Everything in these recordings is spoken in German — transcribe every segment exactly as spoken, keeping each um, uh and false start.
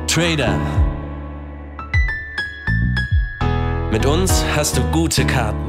Trader. Mit uns hast du gute Karten.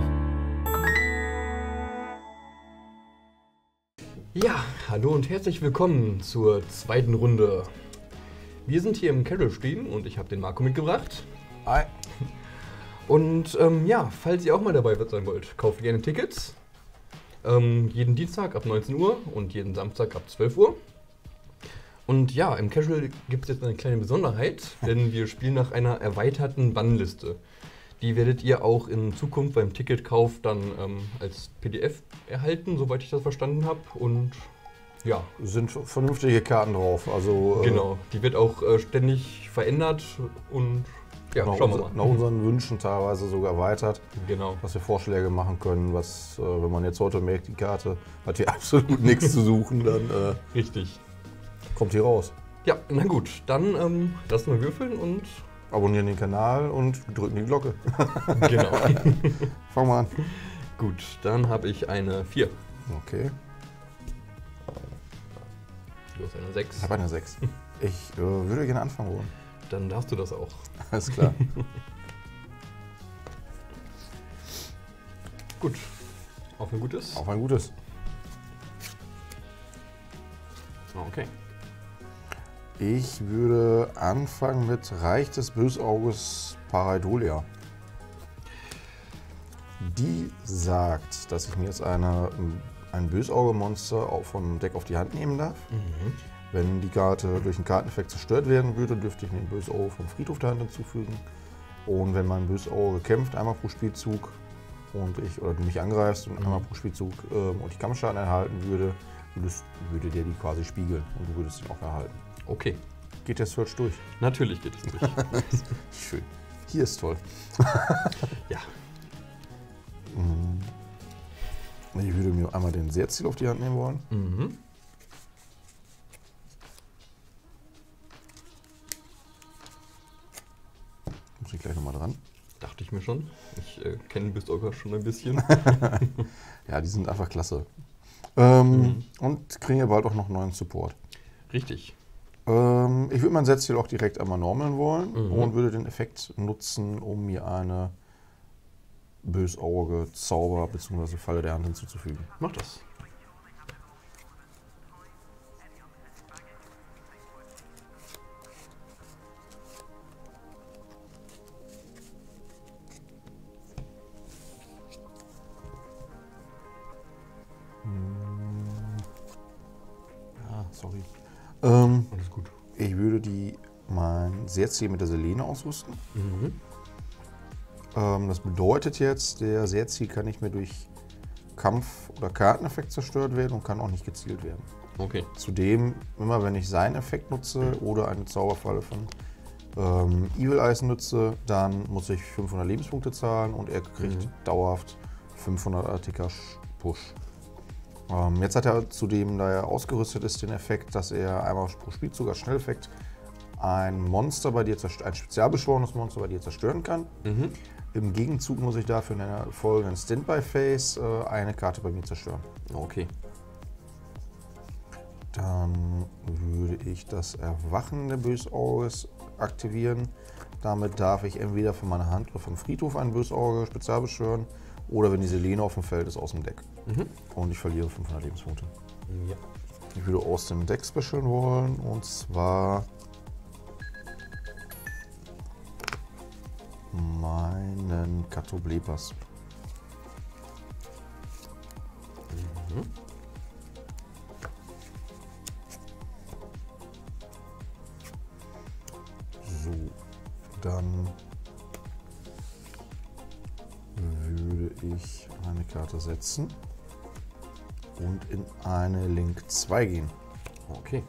Ja, hallo und herzlich willkommen zur zweiten Runde. Wir sind hier im Casual Stream und ich habe den Marco mitgebracht. Hi. Und ähm, ja, falls ihr auch mal dabei sein wollt, kauft gerne Tickets. Ähm, jeden Dienstag ab neunzehn Uhr und jeden Samstag ab zwölf Uhr. Und ja, im Casual gibt es jetzt eine kleine Besonderheit, denn wir spielen nach einer erweiterten Bannliste. Die werdet ihr auch in Zukunft beim Ticketkauf dann ähm, als P D F erhalten, soweit ich das verstanden habe. Und ja. Sind vernünftige Karten drauf. Also, genau, die wird auch äh, ständig verändert und ja, nach, schauen wir unser, mal. nach unseren Wünschen teilweise sogar erweitert. Genau. Dass wir Vorschläge machen können, was, äh, wenn man jetzt heute merkt, die Karte hat hier absolut nichts zu suchen, dann äh, Richtig. kommt die raus. Ja, na gut, dann ähm, lassen wir würfeln und Abonnieren den Kanal und drücken die Glocke. genau. Fangen wir an. Gut, dann habe ich eine vier. Okay, Du hast eine sechs. ich habe eine sechs. Ich äh, würde gerne anfangen wollen. Dann darfst du das auch. Alles klar. Gut. Auf ein gutes? Auf ein gutes. Ah, okay. Ich würde anfangen mit Reich des Bösauges Pareidolia. Die sagt, dass ich mir jetzt eine, ein Bösauge-Monster auch vom Deck auf die Hand nehmen darf. Mhm. Wenn die Karte durch einen Karteneffekt zerstört werden würde, dürfte ich mir ein Bösauge vom Friedhof der Hand hinzufügen. Und wenn mein Bösauge kämpft, einmal pro Spielzug und ich oder du mich angreifst und Mhm. einmal pro Spielzug ähm, und ich Kampfschaden erhalten würde, würdest, würde der die quasi spiegeln und du würdest ihn auch erhalten. Okay. Geht der Search durch? Natürlich geht es durch. Schön. Hier ist toll. Ja. Ich würde mir einmal den Seerziel auf die Hand nehmen wollen. Mhm. Muss ich gleich nochmal dran. Dachte ich mir schon. Ich äh, kenne Bösauger schon ein bisschen. Ja, die sind einfach klasse. Ähm, Mhm. Und kriegen ja bald auch noch neuen Support. Richtig. Ähm, ich würde mein Setzziel auch direkt einmal normalen wollen Mhm. und würde den Effekt nutzen, um mir eine Bösauge, Zauber bzw. Falle der Hand hinzuzufügen. Mach das. Ah, sorry. Ähm, Alles gut. ich würde die mein Seerziel mit der Selene ausrüsten. Mhm. Ähm, das bedeutet jetzt, der Seerziel kann nicht mehr durch Kampf- oder Karteneffekt zerstört werden und kann auch nicht gezielt werden. Okay. Zudem, immer wenn ich seinen Effekt nutze oder eine Zauberfalle von ähm, Evil Eyes nutze, dann muss ich fünfhundert Lebenspunkte zahlen und er kriegt Mhm. dauerhaft fünfhundert A T K Push. Ähm, jetzt hat er zudem, da er ausgerüstet ist, den Effekt, dass er einmal pro Spielzug als Schnelleffekt ein Monster bei dir zerst- ein spezialbeschworenes Monster bei dir zerstören kann. Mhm. Im Gegenzug muss ich dafür in einer folgenden Standby-Phase äh, eine Karte bei mir zerstören. Okay. Dann würde ich das Erwachen der Bösauges aktivieren. Damit darf ich entweder von meiner Hand oder vom Friedhof ein Bösauge spezial beschwören oder wenn die Selene auf dem Feld ist, aus dem Deck. Mhm. Und ich verliere fünfhundert Lebenspunkte. Ja. Ich würde aus dem Deck specialen wollen und zwar meinen Katoblepas. Mhm. So, dann würde ich eine Karte setzen und in eine Link zwei gehen. Okay.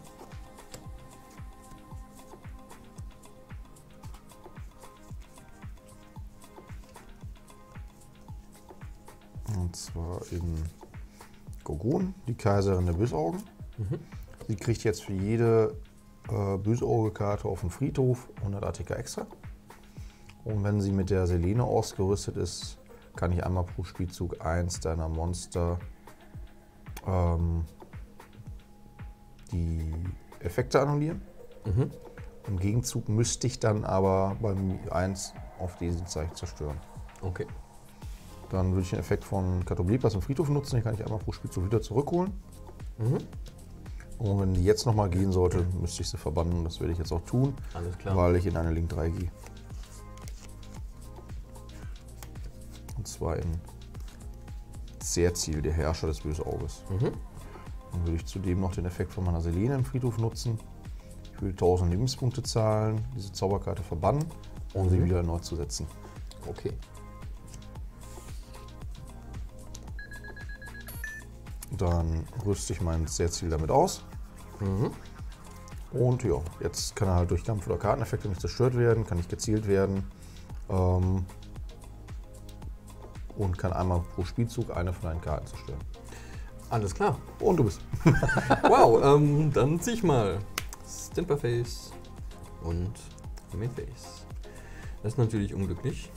Und zwar in Gorgon, die Kaiserin der Bösaugen. Mhm. Sie kriegt jetzt für jede äh, Bösauge-Karte auf dem Friedhof hundert A T K extra. Und wenn sie mit der Selene ausgerüstet ist, kann ich einmal pro Spielzug eins deiner Monster ähm, die Effekte annullieren. Mhm. Im Gegenzug müsste ich dann aber beim eins auf diesen Zeichen zerstören. Okay. Dann würde ich den Effekt von Katoblepas im Friedhof nutzen, den kann ich einmal pro Spielzug wieder zurückholen. Mhm. Und wenn die jetzt nochmal gehen sollte, müsste ich sie verbannen. Das werde ich jetzt auch tun, Alles klar. weil ich in eine Link drei gehe. Und zwar in Zerziel, der Herrscher des Bösen Auges. Mhm. Dann würde ich zudem noch den Effekt von meiner Selene im Friedhof nutzen. Ich will tausend Lebenspunkte zahlen, diese Zauberkarte verbannen, um sie wieder neu zu setzen. Okay. Dann rüste ich mein Zerziel damit aus. Mhm. Und ja, jetzt kann er halt durch Kampf- oder Karteneffekte nicht zerstört werden, kann nicht gezielt werden. Ähm, und kann einmal pro Spielzug eine von deinen Karten zerstören. Alles klar. Und du bist. Wow, ähm, dann zieh ich mal Stimperface und Mainface. Das ist natürlich unglücklich.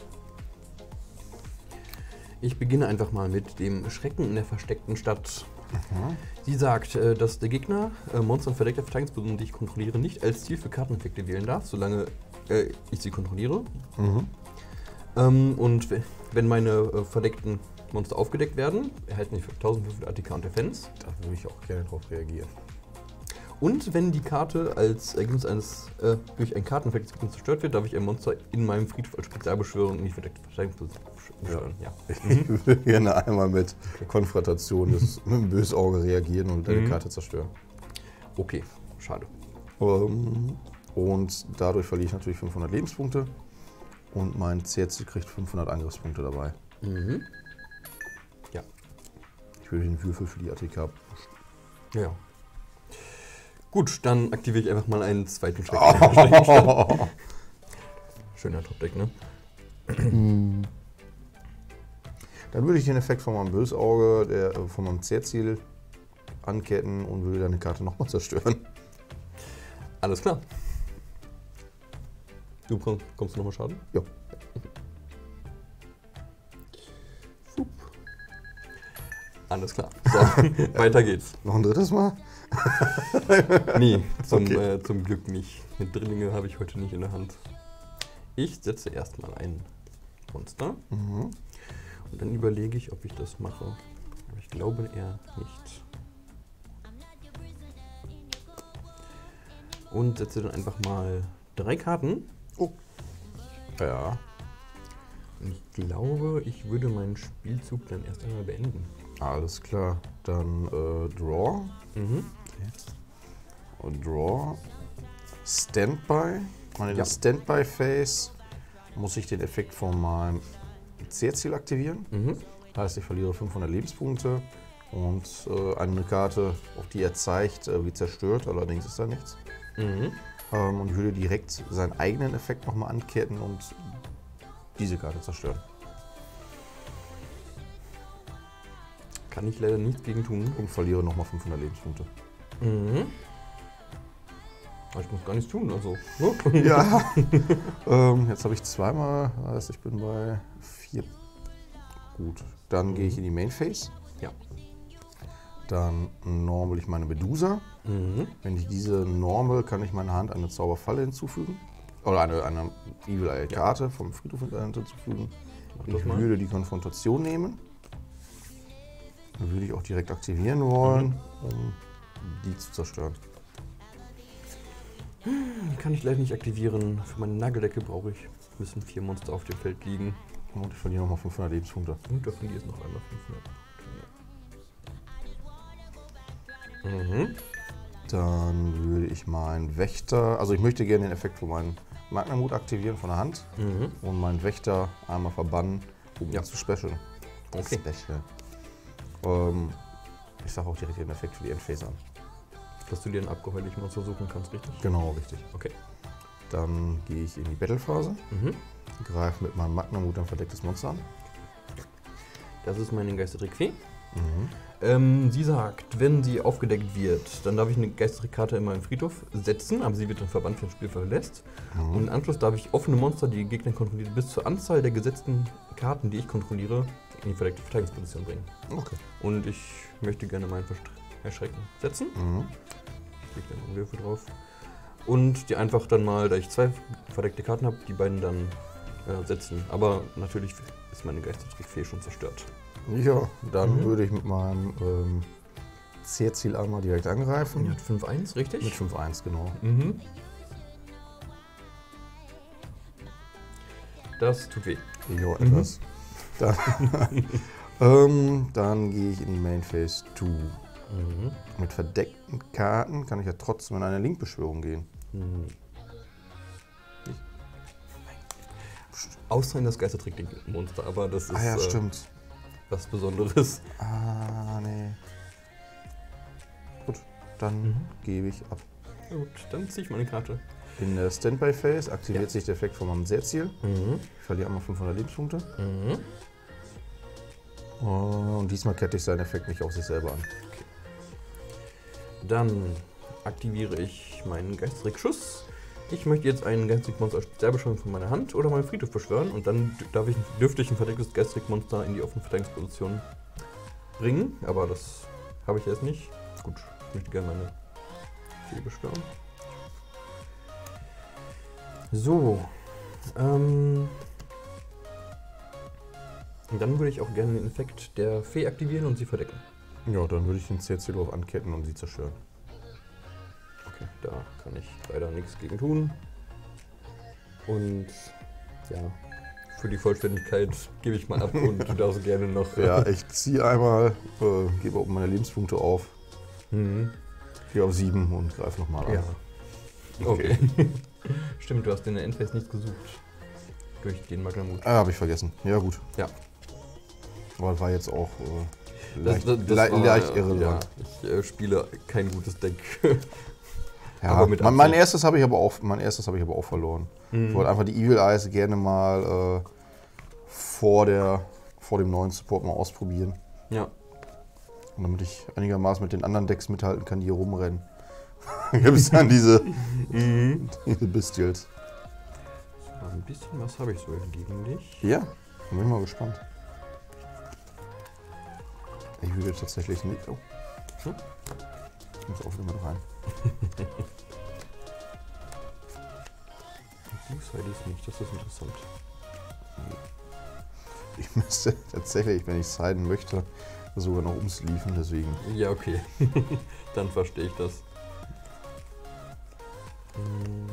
Ich beginne einfach mal mit dem Schrecken in der versteckten Stadt. Mhm. Sie sagt, äh, dass der Gegner äh, Monster und verdeckte Verteidigungspersonen, die ich kontrolliere, nicht als Ziel für Karteneffekte wählen darf, solange äh, ich sie kontrolliere. Mhm. Ähm, und w- wenn meine äh, verdeckten Monster aufgedeckt werden, erhalten die tausendfünfhundert A T K und Defense. Da würde ich auch gerne drauf reagieren. Und wenn die Karte als Ergebnis eines äh, durch einen Karteneffekt zerstört wird, darf ich ein Monster in meinem Friedhof als Spezialbeschwörung in die verdeckte Verteidigungsposition beschwören. Ja. Ich würde gerne einmal mit Konfrontation des Bösauge reagieren und eine Mhm. Karte zerstören. Okay, schade. Ähm, und dadurch verliere ich natürlich fünfhundert Lebenspunkte. Und mein Zerziel kriegt fünfhundert Angriffspunkte dabei. Mhm. Ja. Ich will den Würfel für die A T K. Ja. Gut, dann aktiviere ich einfach mal einen zweiten Schreck. Oh. Schöner Topdeck, ne? Dann würde ich den Effekt von meinem Bösauge, der, äh, von meinem Zerziel anketten und würde deine Karte nochmal zerstören. Alles klar. Du komm, kommst du nochmal Schaden? Ja. Fup. Alles klar. So, weiter geht's. Noch ein drittes Mal? Nee, zum, Okay. äh, zum Glück nicht. Mit Drillinge habe ich heute nicht in der Hand. Ich setze erstmal ein Monster Mhm. und dann überlege ich, ob ich das mache. Aber ich glaube eher nicht. Und setze dann einfach mal drei Karten. Oh. Ja. Und ich glaube, ich würde meinen Spielzug dann erst einmal beenden. Alles klar. Dann äh, Draw. Mhm. Und Draw. Standby. Und in Ja. der Standby-Phase muss ich den Effekt von meinem Zerziel aktivieren. Mhm. Heißt, ich verliere fünfhundert Lebenspunkte und äh, eine Karte, auf die er zeigt, äh, wird zerstört. Allerdings ist da nichts. Mhm. Ähm, und ich würde direkt seinen eigenen Effekt nochmal anketten und diese Karte zerstören. Kann ich leider nichts gegen tun. Und verliere nochmal fünfhundert Lebenspunkte. Mhm. Aber ich muss gar nichts tun, also. Ja. ähm, jetzt habe ich zweimal, heißt ich bin bei vier. Gut. Dann Mhm. gehe ich in die Main Phase. Ja. Dann normal ich meine Medusa. Mhm. Wenn ich diese normal, kann ich meiner Hand eine Zauberfalle hinzufügen. Oder eine, eine Evil Eye Karte vom Friedhof hinzufügen. Mach das Ich mal. würde die Konfrontation nehmen. Dann würde ich auch direkt aktivieren wollen, um die zu zerstören. Die kann ich leider nicht aktivieren. Für meine Nageldecke brauche ich, müssen vier Monster auf dem Feld liegen. Und ich verliere nochmal fünfhundert Lebenspunkte. Und davon hier ist noch einmal fünfhundert. Mhm. Dann würde ich meinen Wächter, also ich möchte gerne den Effekt von meinem Magnamut aktivieren von der Hand Mhm. und meinen Wächter einmal verbannen, um Ja. ihn zu special. Okay. Special. Ähm, ich sage auch direkt den Effekt für die Endphase an. Dass du dir ein abgeheuerliches Monster suchen kannst, richtig? Genau, richtig. Okay. Dann gehe ich in die Battlephase, Mhm. greife mit meinem Magnamut ein verdecktes Monster an. Das ist meine Geistertrick-Fee. Mhm. Ähm, sie sagt, wenn sie aufgedeckt wird, dann darf ich eine Geistertrick-Karte in meinen Friedhof setzen, aber sie wird dann verbannt, wenn das Spiel verlässt. Mhm. Und im Anschluss darf ich offene Monster, die Gegner kontrollieren, bis zur Anzahl der gesetzten Karten, die ich kontrolliere, in die verdeckte Verteidigungsposition bringen. Okay. Und ich möchte gerne meinen Verstre- Erschrecken setzen. Mhm. Ich lege dann einen Würfel drauf. und die einfach dann mal, da ich zwei verdeckte Karten habe, die beiden dann äh, setzen. Aber natürlich ist meine Geistertrickfee schon zerstört. Ja, dann Mhm. würde ich mit meinem ähm, Zierziel einmal direkt angreifen. Die hat fünf eins, richtig? Mit fünf eins, genau. Mhm. Das tut weh. Jo, etwas. Dann, ähm, dann gehe ich in die Main Phase zwei. Mhm. Mit verdeckten Karten kann ich ja trotzdem in eine Link-Beschwörung gehen. Mhm. Außer in das Geistertrick-Monster, aber das ist Ah ja, äh, stimmt. was Besonderes. Ah, nee. Gut, dann Mhm. gebe ich ab. Na gut, dann ziehe ich meine Karte. In der Standby-Phase aktiviert Ja. sich der Effekt von meinem Seerziel. Mhm. Ich verliere einmal fünfhundert Lebenspunkte. Mhm. Und diesmal kette ich seinen Effekt nicht auf sich selber an. Dann aktiviere ich meinen Geistertrick-Schuss. Ich möchte jetzt einen Geistertrick-Monster als Spezialbeschwörung von meiner Hand oder meinem Friedhof beschwören und dann darf ich, dürfte ich ein verdecktes Geistertrick-Monster in die offene Verteidigungsposition bringen, aber das habe ich jetzt nicht. Gut, ich möchte gerne meine Fee beschwören. So, ähm, und dann würde ich auch gerne den Effekt der Fee aktivieren und sie verdecken. Ja, dann würde ich den Seerziel drauf anketten und sie zerstören. Okay, da kann ich leider nichts gegen tun. Und ja, für die Vollständigkeit gebe ich mal ab und du darfst gerne noch. Ja, ich ziehe einmal, äh, gebe auch meine Lebenspunkte auf, Mhm. gehe auf sieben und greife nochmal an. Ja. Okay. Stimmt, du hast in der Endphase nichts gesucht. Durch den Magnamut. Ah, habe ich vergessen. Ja, gut. Ja. Aber war jetzt auch äh, leicht, Das- das- das le war, leicht äh, irrelevant. Ja, ich äh, spiele kein gutes Deck. Ja, aber mit mein, mein Absicht. erstes habe ich aber auch, mein erstes habe ich aber auch verloren. Mhm. Ich wollte einfach die Evil Eyes gerne mal äh, vor, der, vor dem neuen Support mal ausprobieren. Ja. Und damit ich einigermaßen mit den anderen Decks mithalten kann, die hier rumrennen. Gibt es dann diese, Mhm. diese Bestials. So, ein bisschen was habe ich so gegen dich. Ja, bin ich mal gespannt. Ich würde tatsächlich nicht. Oh. Hm? Ich muss auch wieder mit rein. Blue Side ist nicht, das ist interessant. Ich müsste tatsächlich, wenn ich siden möchte, sogar noch umsleeven, deswegen. Ja, okay. Dann verstehe ich das. Mhm.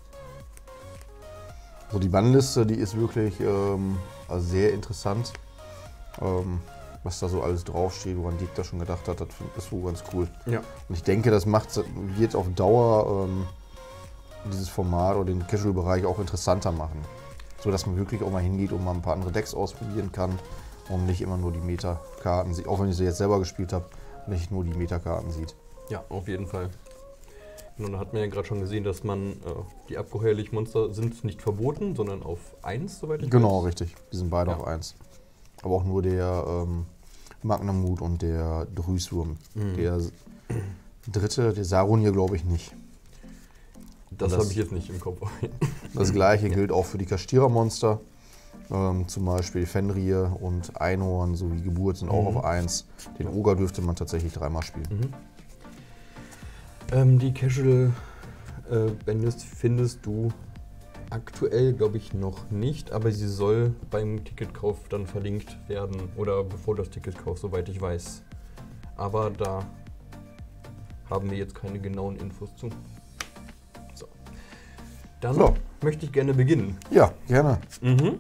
So, die Bannliste, die ist wirklich ähm, also sehr interessant. Ähm, was da so alles draufsteht, woran Dick da schon gedacht hat, das ist wohl ganz cool. Ja. Und ich denke, das macht, wird auf Dauer ähm, dieses Format oder den Casual-Bereich auch interessanter machen. So dass man wirklich auch mal hingeht und mal ein paar andere Decks ausprobieren kann und nicht immer nur die Meta-Karten sieht, auch wenn ich sie jetzt selber gespielt habe, nicht nur die Meta-Karten sieht. Ja, auf jeden Fall. Und da hat man ja gerade schon gesehen, dass man äh, die Abgeheuerlich-Monster sind nicht verboten, sondern auf eins, soweit ich Genau, weiß. richtig. Die sind beide Ja. auf eins. Aber auch nur der ähm, Magnamut und der Drüßwurm. Mhm. Der dritte, der Saronier, glaube ich nicht. Das, Das- habe ich jetzt nicht im Kopf. Das gleiche gilt auch für die Kastierer-Monster. Ähm, zum Beispiel Fenrir und Einhorn sowie Geburt sind auch Mhm. auf eins. Den Oger dürfte man tatsächlich dreimal spielen. Mhm. Ähm, die Casual-Bandlist findest du aktuell, glaube ich, noch nicht, aber sie soll beim Ticketkauf dann verlinkt werden oder bevor das Ticketkauf, soweit ich weiß. Aber da haben wir jetzt keine genauen Infos zu. So. Dann So. möchte ich gerne beginnen. Ja, gerne. Mhm.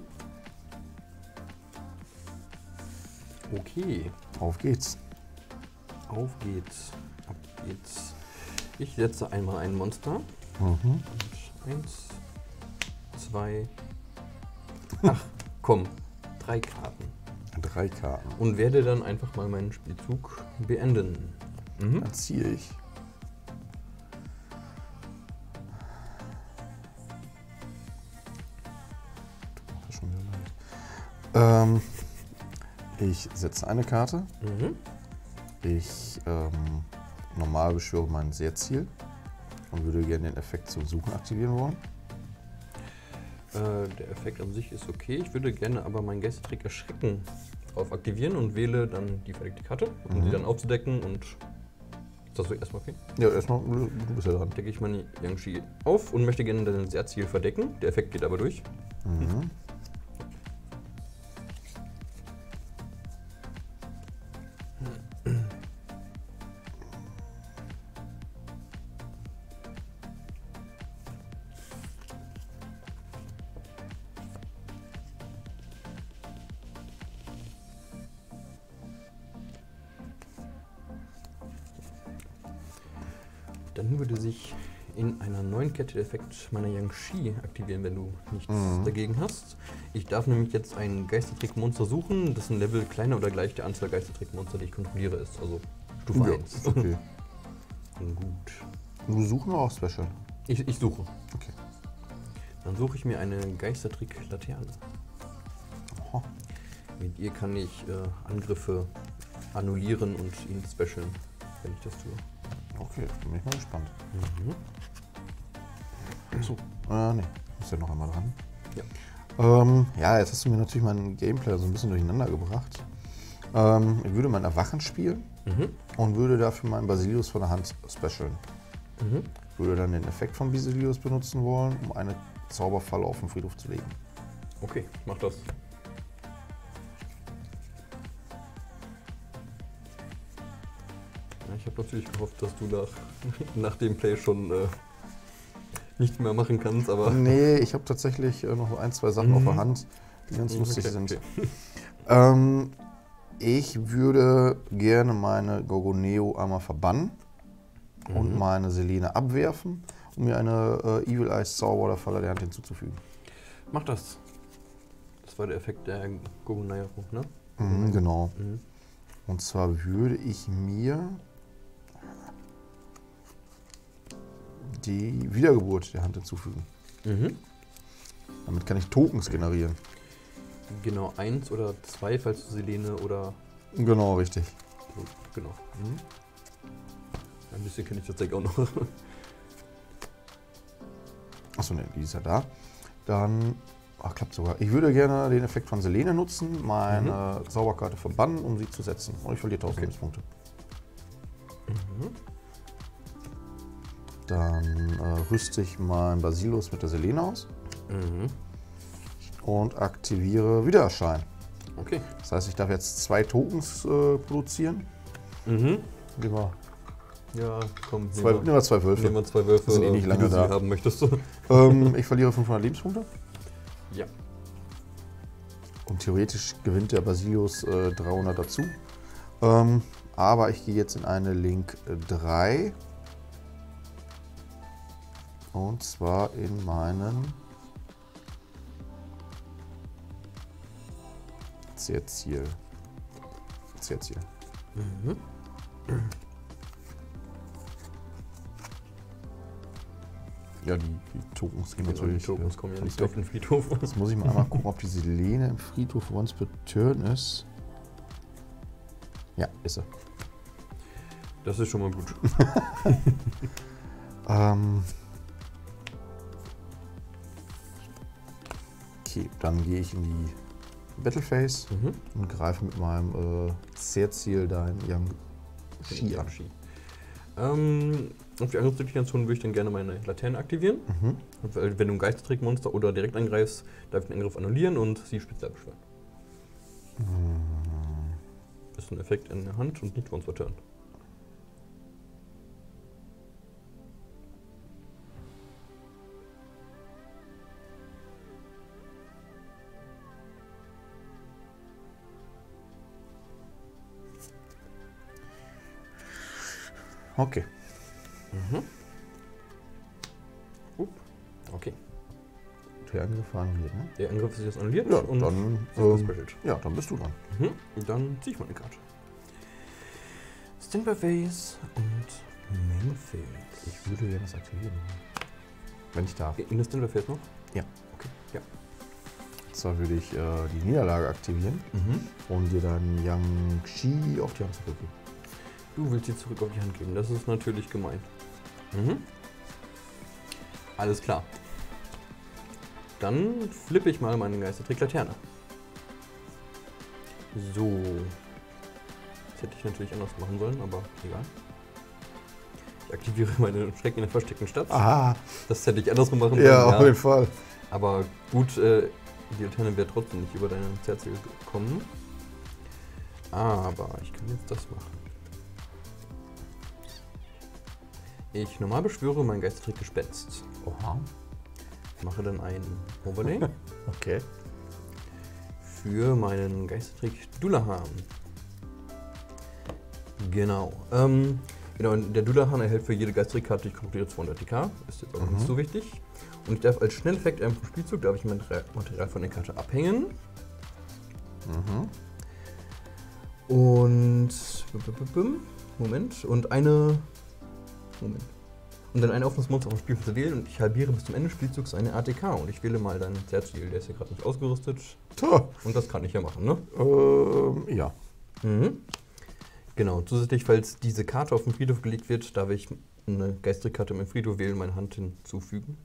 Okay, Auf geht's. auf geht's. Ab geht's. Ich setze einmal ein Monster. Mhm. Eins, zwei, ach komm, drei Karten. Drei Karten. Und werde dann einfach mal meinen Spielzug beenden. Mhm. Dann ziehe ich. Tut mir schon wieder leid. Ähm, ich setze eine Karte. Mhm. Ich ähm, normal beschwöre mein Seerziel und würde gerne den Effekt zum Suchen aktivieren wollen. Äh, der Effekt an sich ist okay. Ich würde gerne aber meinen Geistertrick Erschrecken drauf aktivieren und wähle dann die verdeckte Karte, um Mhm. sie dann aufzudecken und das so erstmal okay? Ja, erstmal, du bist ja dran. Decke ich meine Yang-Chi auf und möchte gerne dein Seerziel verdecken. Der Effekt geht aber durch. Mhm. Dann würde sich in einer neuen Kette der Effekt meiner Yang-Chi aktivieren, wenn du nichts Mhm. dagegen hast. Ich darf nämlich jetzt ein Geistertrick-Monster suchen, dessen Level kleiner oder gleich der Anzahl Geistertrick-Monster, die ich kontrolliere, ist. Also Stufe Ja, eins. ist okay. Gut. Du suchst nur auch Special. Ich, ich suche. Okay. Dann suche ich mir eine Geistertrick-Laterne. Aha. Mit ihr kann ich äh, Angriffe annullieren und ihn specialen, wenn ich das tue. Okay, bin ich mal gespannt. Mhm. So, äh, ne, ist ja noch einmal dran. Ja. Ähm, ja, jetzt hast du mir natürlich mein Gameplay so ein bisschen durcheinander gebracht. Ähm, ich würde mein Erwachen spielen Mhm. und würde dafür meinen Basilius von der Hand specialen. Mhm. Würde dann den Effekt von Basilius benutzen wollen, um eine Zauberfalle auf den Friedhof zu legen. Okay, mach das. Ja, ich habe natürlich gehofft, dass du nach, nach dem Play schon äh, nichts mehr machen kannst, aber. Nee, ich habe tatsächlich äh, noch ein, zwei Sachen Mhm. auf der Hand, die ganz Okay, lustig sind. okay. Ähm, ich würde gerne meine Gorgoneo einmal verbannen und Mhm. meine Selene abwerfen, um mir eine äh, Evil Eyes Zauber oder Falle der Hand hinzuzufügen. Mach das. Das war der Effekt der Gogunaya, ne? Mhm, genau. Mhm. Und zwar würde ich mir die Wiedergeburt der Hand hinzufügen. Mhm. Damit kann ich Tokens generieren. Genau, eins oder zwei, falls du Selene oder. Genau, richtig. Genau. Mhm. Ein bisschen kenne ich das Deck auch noch. Achso, ne, die ist ja da. Dann, ach, klappt sogar. Ich würde gerne den Effekt von Selene nutzen, meine Zauberkarte verbannen, um sie zu setzen. Und ich verliere tausend Okay. Lebenspunkte. Mhm. Dann äh, rüste ich meinen Basilius mit der Selene aus Mhm. und aktiviere Wiedererscheinen. Okay. Das heißt, ich darf jetzt zwei Tokens äh, produzieren. Mhm. Nehmen wir, Ja, komm. zwei, nehmen nehmen wir zwei Wölfe. Nehmen wir zwei Würfe, Sind eh nicht wie lange du sie da. haben möchtest. Ähm, ich verliere fünfhundert Lebenspunkte. Ja. Und theoretisch gewinnt der Basilius äh, dreihundert dazu. Ähm, aber ich gehe jetzt in eine Link drei. Und zwar in meinen Zerziel. Zerziel. Mhm. Ja, die, die Tokens gehen Genau, natürlich. die Tokens äh, kommen ja ganz nicht weg. auf den Friedhof. Jetzt muss ich mal einmal gucken, ob die Selene im Friedhof once per turn ist. Ja, ist sie. Das ist schon mal gut. Ähm okay, dann gehe ich in die Battleface Mhm. und greife mit meinem äh, Zerziel dein Yang-Chi an. Ski. Ähm, auf die Angriffsdefinition würde ich dann gerne meine Laterne aktivieren. Mhm. Weil wenn du ein Geistertrickmonster oder direkt angreifst, darf ich den Angriff annullieren und sie speziell beschwören. Mhm. Ist ein Effekt in der Hand und nicht für uns Turn. Okay. Mhm. Up. Okay. Der Angriff war annulliert, ne? Der Angriff ist jetzt annulliert Ja, und dann, sie ist ähm, gespecialt. ja, dann bist du dran. Mhm. Dann ziehe ich mal eine Karte. Standby Phase und Main Phase. Ich würde gerne das aktivieren. Wenn ich darf. In der Standby Phase noch? Ja. Okay. Ja. Zwar würde ich äh, die Niederlage aktivieren Mhm. und dir dann Yang-Chi auf die Hand zurückgeben. Du willst sie zurück auf die Hand geben. Das ist natürlich gemein. Mhm. Alles klar. Dann flippe ich mal meine Geistertrick-Laterne. So. Das hätte ich natürlich anders machen sollen, aber egal. aktiviere meine Schrecken in der versteckten Stadt. Aha. Das hätte ich andersrum machen Ja, auf jeden Fall. Aber gut, äh, die Laterne wäre trotzdem nicht über deine Zerziel gekommen. Aber ich kann jetzt das machen. Ich normal beschwöre mein Geistertrick Gespenst. Oha. Mache dann ein Overlay Okay. für meinen Geistertrick Dullahan. Genau. Ähm, genau, der Dullahan erhält für jede Geistertrick-Karte, die ich kontrolliere, zweihundert K. Ist jetzt auch Mhm. nicht so wichtig. Und ich darf als Schnelleffekt einem pro Spielzug darf ich mein Material von der Karte abhängen. Mhm. Und Moment. Und eine. Moment. Und dann ein offenes Monster auf dem Spielfeld zu wählen und ich halbiere bis zum Ende des Spielzugs eine A T K und ich wähle mal deinen Zerziel, der ist hier gerade nicht ausgerüstet. Tja. Und das kann ich ja machen, ne? Ähm, ja. Mhm. Genau, zusätzlich, falls diese Karte auf den Friedhof gelegt wird, darf ich eine Geisterkarte im Friedhof wählen, meine Hand hinzufügen.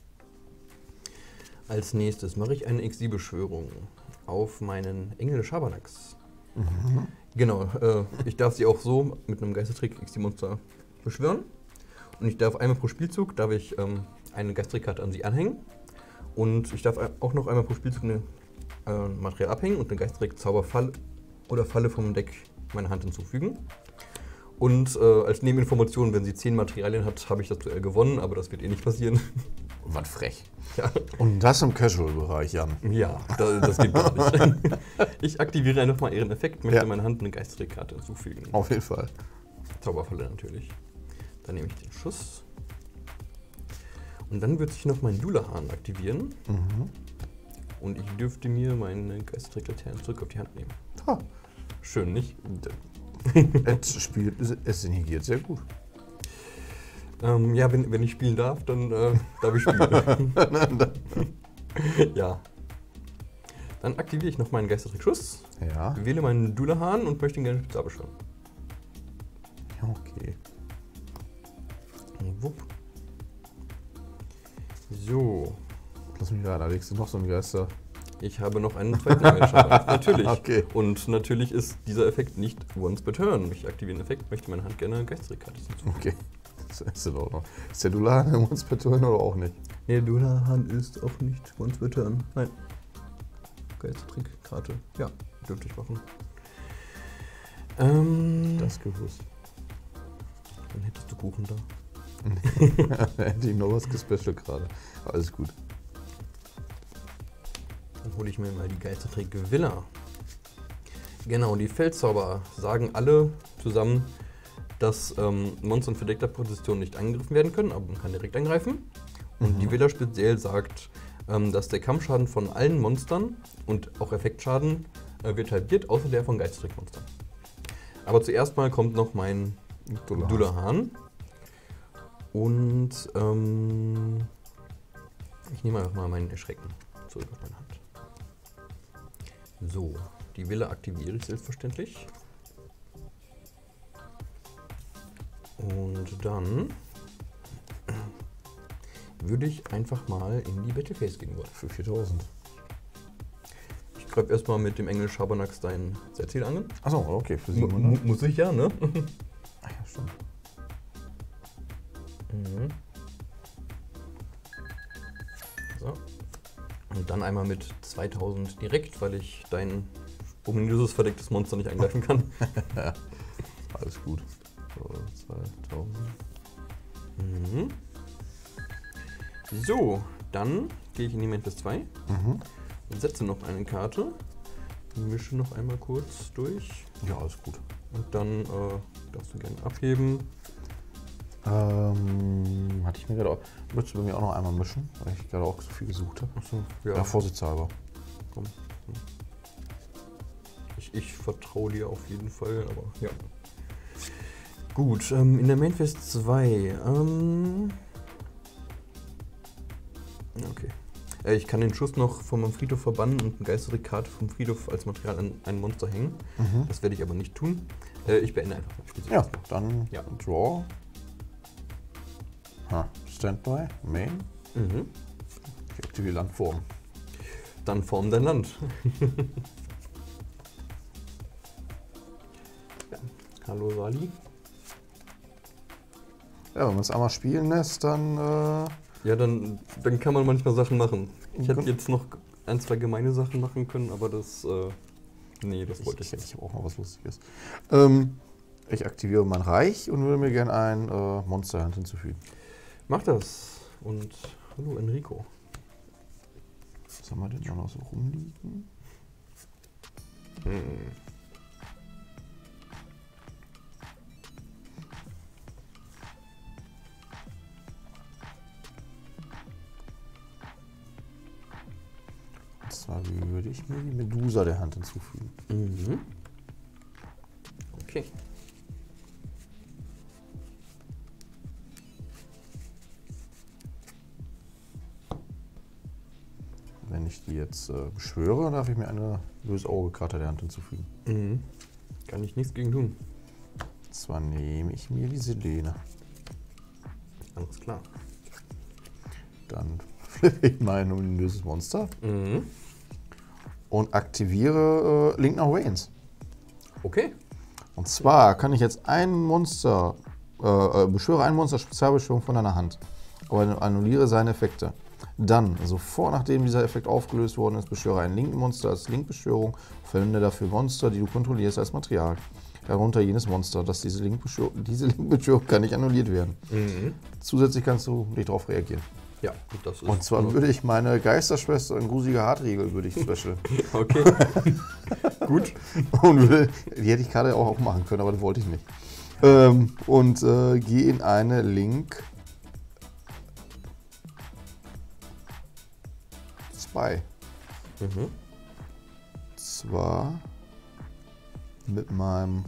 Als nächstes mache ich eine X sieben-Beschwörung auf meinen Engel des Schabernacks. Mhm. Genau, äh, ich darf sie auch so mit einem Geistertrick X sieben-Monster beschwören. Und ich darf einmal pro Spielzug darf ich ähm, eine Geistertrick-Karte an sie anhängen. Und ich darf auch noch einmal pro Spielzug ein äh, Material abhängen und eine Geistertrick-Zauberfall oder Falle vom Deck meine Hand hinzufügen. Und äh, als Nebeninformation, wenn sie zehn Materialien hat, habe ich das Duell gewonnen, aber das wird eh nicht passieren. Was frech. Ja, Und das im Casual-Bereich, Jan. ja da, das geht gar nicht. Ich aktiviere einfach mal ihren Effekt, möchte Ja. meiner Hand eine Geistertrick-Karte hinzufügen. Auf jeden Fall. Zauberfalle natürlich. Dann nehme ich den Schuss. Und dann wird sich noch mein Dullahan aktivieren. Mhm. Und ich dürfte mir meine Geistertrick-Laterne zurück auf die Hand nehmen. Ha. Schön, nicht? Es spielt, es negiert sehr gut. Ähm, ja, wenn, wenn ich spielen darf, dann äh, darf ich spielen. Ja. Dann aktiviere ich noch meinen Geistertrick-Schuss, Ja. wähle meinen Dullahan und möchte ihn gerne spezial beschwören. Okay. Wupp. So. Lass mich gerade, da legst du noch so einen Geister. Ich habe noch einen zweiten Engelschaber. Natürlich. Okay. Und natürlich ist dieser Effekt nicht once per turn. Ich aktiviere den Effekt, möchte meine Hand gerne eine Geistertrick-Karte hinzufügen. Okay. Das ist in Ordnung. Ist der Dulan im uns Turn oder auch nicht? Nee, Dullahan ist auch nicht once per turn. Nein. Geistertrick-Karte. Ja, dürfte ich machen. Ähm, Das gewusst. Dann hättest du Kuchen da. Hätte ich noch was gespecial gerade. Alles gut. Dann hole ich mir mal die Geistertrick Villa. Genau, die Feldzauber sagen alle zusammen, dass ähm, Monster in verdeckter Position nicht angegriffen werden können, aber man kann direkt angreifen. Und Mhm. die Villa speziell sagt, ähm, dass der Kampfschaden von allen Monstern und auch Effektschaden äh, wird halbiert, außer der von Geistertrick-Monstern. Aber zuerst mal kommt noch mein Dullahan. Dullahan. Und ähm, ich nehme einfach mal meinen Erschrecken zurück auf meine Hand. So, die Villa aktiviere ich selbstverständlich. Und dann würde ich einfach mal in die Battleface gehen wollen. Für viertausend. Ich greife erstmal mit dem Engel Schabernacks dein Ziel an. Achso, okay, für Mu- siebenhundert. Muss ich ja, ne? Ah ja, stimmt. Mhm. So. Und dann einmal mit zweitausend direkt, weil ich dein ominöses verdecktes Monster nicht angreifen kann. Alles gut. So, zweitausend. Mhm. So, dann gehe ich in die Mantis zwei Mhm. und setze noch eine Karte. Mische noch einmal kurz durch Ja, alles gut. und dann äh, darfst du gerne abheben. Ähm, hatte ich mir gerade auch. Möchtest du bei mir auch noch einmal mischen, weil ich gerade auch so viel gesucht habe? Achso, Ja, ja. vorsichtshalber. Komm. Ich, ich vertraue dir auf jeden Fall, aber ja. Gut, ähm, in der Mainfest zwei. Ähm, okay. Äh, ich kann den Schuss noch von meinem Friedhof verbannen und eine Geistertrick-Karte vom Friedhof als Material an ein Monster hängen. Mhm. Das werde ich aber nicht tun. Äh, ich beende einfach das Spiel. Ja, dann Ja. Draw. Ha, Standby, Main. Mhm. Ich aktiviere Landform. Dann form dein Land. Ja. Hallo Sali. Ja, wenn man es einmal spielen lässt, dann... Äh, Ja, dann, dann kann man manchmal Sachen machen. Ich hätte Gut. jetzt noch ein, zwei gemeine Sachen machen können, aber das... Äh, nee, das wollte ich ich, nicht. ich habe auch mal was Lustiges. Ähm, ich aktiviere mein Reich und würde mir gerne ein äh, Monsterhand hinzufügen. Mach das. Und hallo Enrico. Was haben wir denn da noch so rumliegen? Hm. Und zwar würde ich mir die Medusa der Hand hinzufügen. Mhm. Okay. Wenn ich die jetzt äh, beschwöre, darf ich mir eine böse Auge-Karte der Hand hinzufügen. Mhm. Kann ich nichts gegen tun. Und zwar nehme ich mir die Selene. Alles klar. Dann flippe ich mein ominöses Monster Mhm. und aktiviere äh, Link nach Waynes. Okay. Und zwar kann ich jetzt ein Monster, äh, äh, beschwöre ein Monster Spezialbeschwörung von deiner Hand, aber annulliere seine Effekte. Dann, sofort nachdem dieser Effekt aufgelöst worden ist, beschwöre ein Link-Monster als Link-Beschwörung, verwende dafür Monster, die du kontrollierst, als Material. Darunter jenes Monster, das diese Link-Beschwörung, diese Link-Beschwörung kann nicht annulliert werden. Mhm. Zusätzlich kannst du nicht darauf reagieren. Ja, gut, das ist... Und zwar würde ich meine Geisterschwester in grusiger Hartriegel würde ich special. Okay. Gut. Und würde, die hätte ich gerade auch machen können, aber das wollte ich nicht. Ähm, und äh, gehe in eine Link zwei. Mhm. Zwar mit meinem...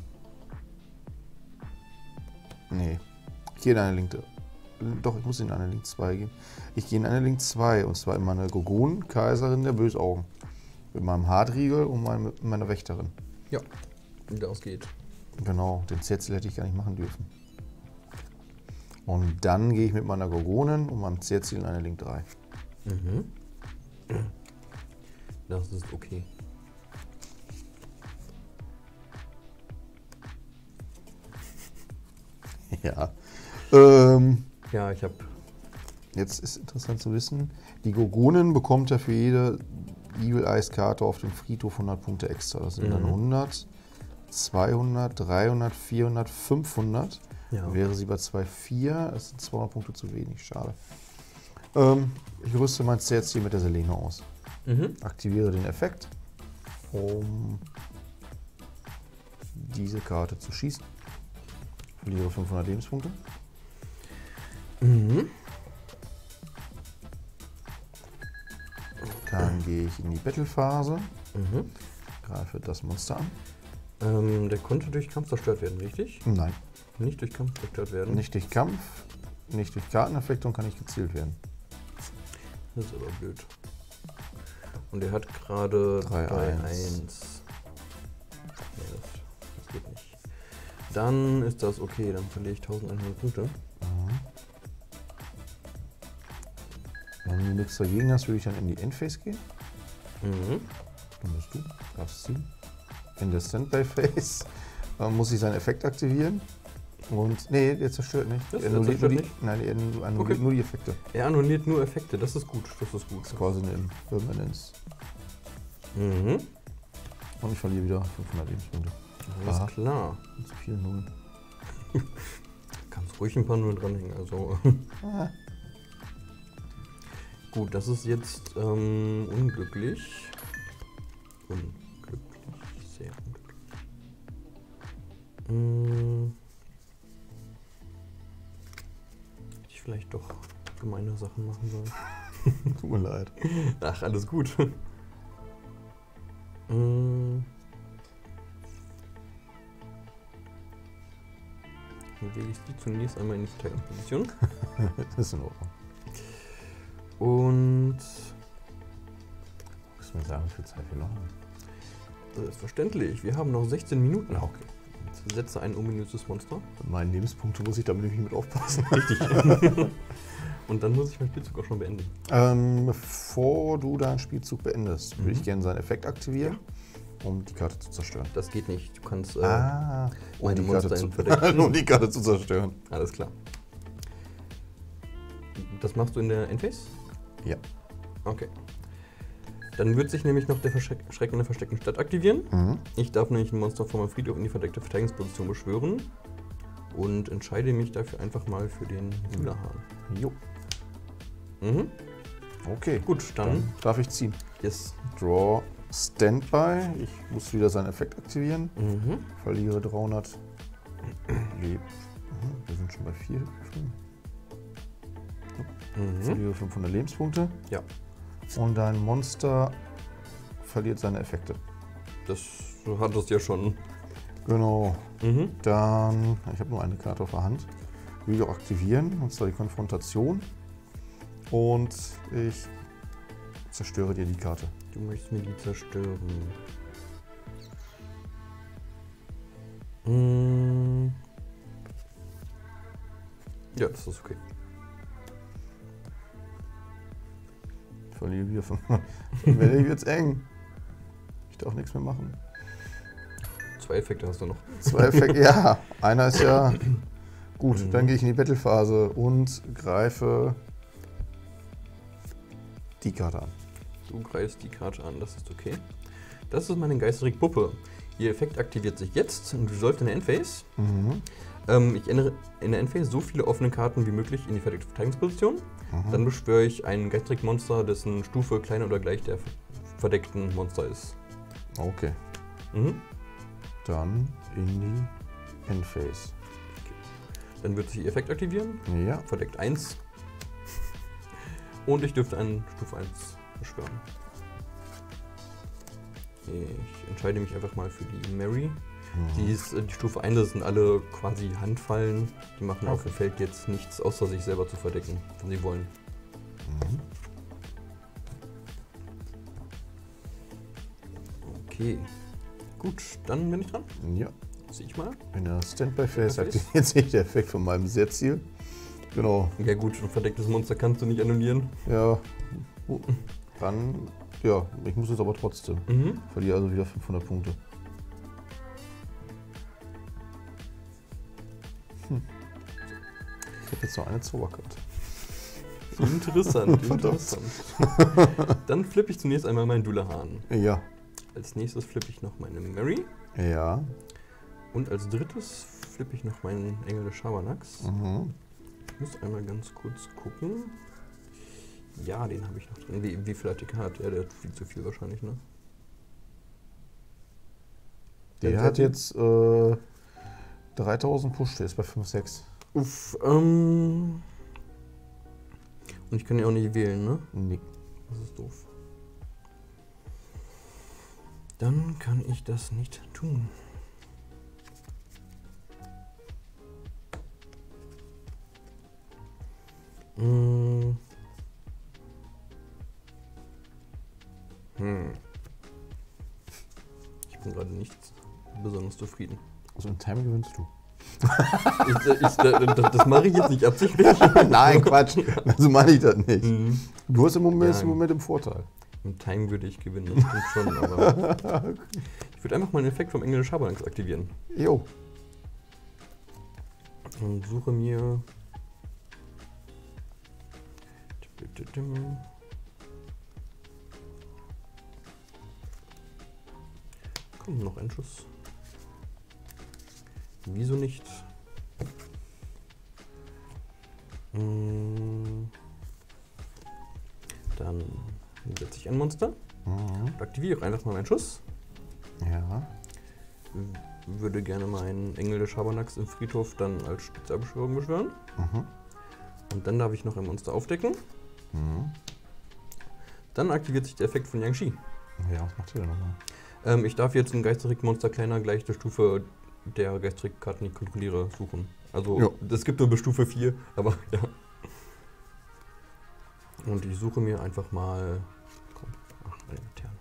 Nee, ich gehe in eine Link... Doch, ich muss in eine Link zwei gehen. Ich gehe in eine Link zwei und zwar in meine Gorgon, Kaiserin der Bösaugen. Mit meinem Hartriegel und mein, mit meiner Wächterin. Ja, wie das geht. Genau, den Zerzel hätte ich gar nicht machen dürfen. Und dann gehe ich mit meiner Gorgonin und meinem Zerzel in eine Link drei. Mhm. Das ist okay. Ja. Ähm, Ja, ich habe... jetzt ist interessant zu wissen, die Gorgonin bekommt ja für jede Evil Eyes Karte auf dem Friedhof hundert Punkte extra. Das sind Mhm. dann hundert, zweihundert, dreihundert, vierhundert, fünfhundert. Ja. Wäre sie bei zwei Komma vier, das sind zweihundert Punkte zu wenig, schade. Ähm, ich rüste mein Zerzel mit der Selene aus. Mhm. Aktiviere den Effekt, um diese Karte zu schießen. Verliere fünfhundert Lebenspunkte. Mhm. Dann gehe ich in die Battle-Phase, Mhm. greife das Monster an. Ähm, der konnte durch Kampf zerstört werden, richtig? Nein, Nicht durch Kampf zerstört werden. nicht durch Kampf, nicht durch Karteneffekte und kann nicht gezielt werden. Das ist aber blöd. Und er hat gerade drei eins. eins. Nee, das, das geht nicht. Dann ist das okay, dann verliere ich eintausendeinhundert Punkte. Wenn du nichts dagegen hast, würde ich dann in die Endphase gehen. Mhm. Dann bist du, darfst ziehen. In der Standby-Phase äh, muss ich seinen Effekt aktivieren. Und nee, der zerstört nicht. Das- Er der annulliert zerstört nur die, nicht? nein, er annulliert Okay. nur die Effekte. Er annulliert nur Effekte, das ist gut, das ist gut. Das ist quasi eine Impermanence. Mhm. Und ich verliere wieder fünfhundert Lebenspunkte. Alles Aha. klar. Zu viel Nullen. Kannst ruhig ein paar Nullen dranhängen, also. Ah. Gut, das ist jetzt ähm, unglücklich. Unglücklich, sehr unglücklich. Hm. Hätte ich vielleicht doch gemeine Sachen machen sollen. Tut mir leid. Ach, alles gut. Hm. Dann wähle ich die zunächst einmal in die Verteidigungsposition. Das ist in Ordnung. Und Musst du mir sagen, wie viel Zeit wir noch haben? selbstverständlich, wir haben noch sechzehn Minuten. Ja, okay. Jetzt setze ein ominöses Monster. Mit meinen Lebenspunkten muss ich da nämlich mit aufpassen. Richtig. Und dann muss ich meinen Spielzug auch schon beenden. ähm, bevor du deinen Spielzug beendest, würde Mhm. ich gerne seinen Effekt aktivieren, um die Karte zu zerstören. Das geht nicht. Du kannst. Äh, Ah, um meine die, Karte Monster zu, in Verdächtigen. um die Karte zu zerstören. Alles klar. Das machst du in der Endphase? Ja. Okay. Dann wird sich nämlich noch der Verschreck Schrecken in der versteckten Stadt aktivieren. Mhm. Ich darf nämlich ein Monster von meinem Friedhof in die verdeckte Verteidigungsposition beschwören. Und entscheide mich dafür einfach mal für den Dullahan. Jo. Mhm. Okay. Gut, dann, Dann darf ich ziehen. yes. Draw Standby. Ich muss wieder seinen Effekt aktivieren. Mhm. Verliere dreihundert Leben. Wir sind schon bei vier. Mhm. Verliere fünfhundert Lebenspunkte. Ja, Und dein Monster verliert seine Effekte. das hat es ja schon. Genau. Mhm. Dann, ich habe nur eine Karte auf der Hand. Will ich auch aktivieren, und zwar die Konfrontation. Und ich zerstöre dir die Karte. Du möchtest mir die zerstören. Mm. Ja, das ist okay. Ich verliere wieder fünf. Dann werde ich jetzt eng. Ich darf nichts mehr machen. Zwei Effekte hast du noch. Zwei Effekte, ja. Einer ist ja gut. Mhm. Dann gehe ich in die Battlephase und greife die Karte an. Du greifst die Karte an, das ist okay. Das ist meine geistige Puppe. Ihr Effekt aktiviert sich jetzt und du sollst in der Endphase. Mhm. Ähm, ich ändere in der Endphase so viele offene Karten wie möglich in die verdeckte Verteidigungsposition. Mhm. Dann beschwöre ich ein Geistrig-Monster, dessen Stufe kleiner oder gleich der verdeckten Monster ist. Okay. Mhm. Dann in die Endphase. Dann wird sich ihr Effekt aktivieren. Ja. Verdeckt eins. Und ich dürfte einen Stufe eins beschwören. Ich entscheide mich einfach mal für die Mary. Die ist äh, die Stufe eins, das sind alle quasi Handfallen. Die machen auf Okay. dem Feld jetzt nichts, außer sich selber zu verdecken, wenn sie wollen. Mhm. Okay. Gut, dann bin ich dran. Ja. Sehe ich mal. In der Standby-Phase Standby-Phase. aktiviert sich der Effekt von meinem Sehrziel. Genau. Ja gut, ein verdecktes Monster kannst du nicht annullieren. Ja. Dann, ja, ich muss jetzt aber trotzdem. Mhm. Verliere also wieder fünfhundert Punkte. Hm. Ich habe jetzt noch eine Zauberkarte. Interessant, Verdammt. interessant. Dann flippe ich zunächst einmal meinen Dullahan. Ja. Als nächstes flippe ich noch meine Mary. Ja. Und als drittes flippe ich noch meinen Engel des Schabernacks. Mhm. Ich muss einmal ganz kurz gucken. Ja, den habe ich noch drin. Wie, wie viel Artikel hat er? Der hat viel zu viel wahrscheinlich, ne? Der hat jetzt äh, dreitausend Push, der ist bei fünf sechs. Uff, ähm. Und ich kann ja auch nicht wählen, ne? Nee. Das ist doof. Dann kann ich das nicht tun. Hm. Hm. Ich bin gerade nicht besonders zufrieden. Also in Time gewinnst du. Ich, ich, das, das mache ich jetzt nicht absichtlich. Nein, Quatsch. So meine ich das nicht. Mhm. Du hast im Moment, Ja. im Moment im Vorteil. Im Time würde ich gewinnen, das stimmt schon, aber ich würde einfach mal einen Effekt vom Engel des Schabernacks aktivieren. Jo. Und suche mir. Komm, noch ein Schuss. Wieso nicht? Hm. Dann setze ich ein Monster Mhm. und aktiviere einfach mal meinen Schuss. Ja. Würde gerne meinen Engel des Schabernacks im Friedhof dann als Spezialbeschwörung beschwören. Mhm. Und dann darf ich noch ein Monster aufdecken. Mhm. Dann aktiviert sich der Effekt von Yang-Shi. Ja, was macht ihr denn nochmal? Ähm, ich darf jetzt ein Geisterick-Monster kleiner gleich der Stufe der Geisterick-Karten, die ich kontrolliere, suchen. Also Ja. es gibt nur bis Stufe vier, aber ja. Und ich suche mir einfach mal. Komm, ach, eine Laterne.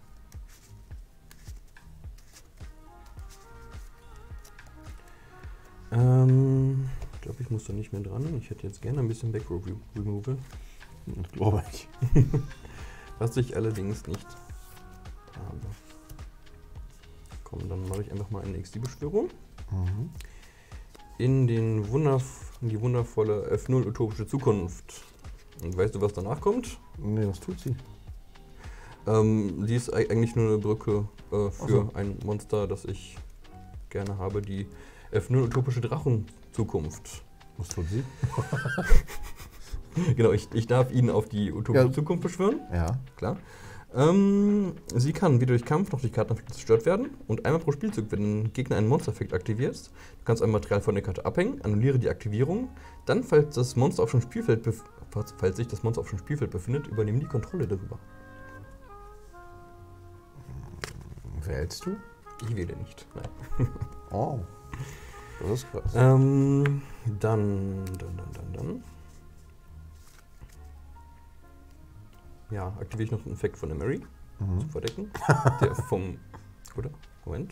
Ähm, ich glaube, ich muss da nicht mehr dran. Ich hätte jetzt gerne ein bisschen Backrow Removal. Das glaube ich. Was ich allerdings nicht habe. Komm, dann mache ich einfach mal eine X D-Beschwörung. Mhm. In, den Wunderf in die wundervolle F null utopische Zukunft. Und weißt du, was danach kommt? Nee, was tut sie? Ähm, sie ist ei- eigentlich nur eine Brücke äh, für so. ein Monster, das ich gerne habe, die öffnen utopische Drachenzukunft. Was tut sie? Genau, ich, ich darf ihn auf die utopische Ja. Zukunft beschwören. Ja. Klar. Ähm, sie kann weder durch Kampf noch durch Karteneffekte zerstört werden und einmal pro Spielzug, wenn ein Gegner einen Monster-Effekt aktivierst, du kannst ein Material von der Karte abhängen, annulliere die Aktivierung, dann, falls das Monster auf dem Spielfeld bef- falls, falls sich das Monster auf dem Spielfeld befindet, übernehmen die Kontrolle darüber. Wählst du? Ich wähle nicht, nein. Oh. Das ist krass. Ähm, dann, dann, dann, dann, dann. Ja, aktiviere ich noch einen Effekt von der Mary zu Mhm. verdecken. Der vom, oder? Moment.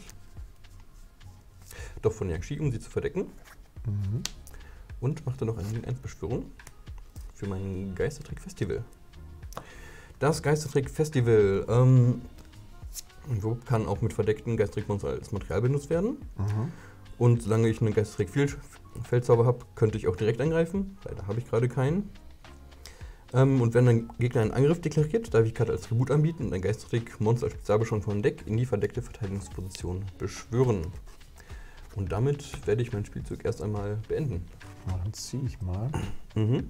Doch von Yang-Shi, um sie zu verdecken. Mhm. Und mache dann noch eine eins Beschwörung für mein Geistertrick-Festival. Das Geistertrick-Festival ähm, so kann auch mit verdeckten Geistertrick-Monster als Material benutzt werden. Mhm. Und solange ich einen Geistertrick-Feldzauber habe, könnte ich auch direkt angreifen. Leider habe ich gerade keinen. Ähm, und wenn ein Gegner einen Angriff deklariert, darf ich Karte als Tribut anbieten und ein Geistertrick-Monster als Spezialbeschwörung vom Deck in die verdeckte Verteidigungsposition beschwören. Und damit werde ich meinen Spielzug erst einmal beenden. Na, dann ziehe ich mal. Mhm.